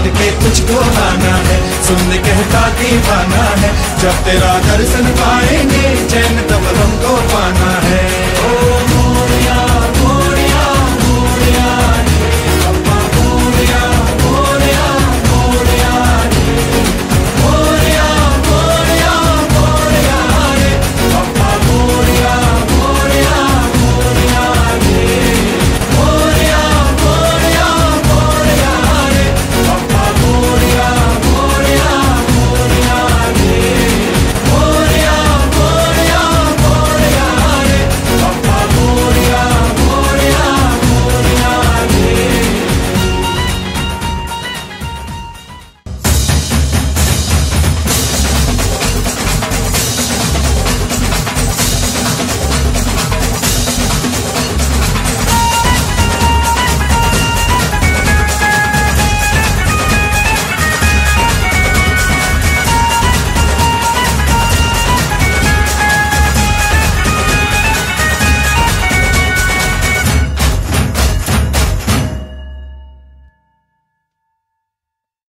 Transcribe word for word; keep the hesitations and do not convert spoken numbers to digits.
लौट के तुझको आना है, सुन कहता दीवाना है, जब तेरा दर्शन पाएंगे चैन तब हमको पाना है। ओ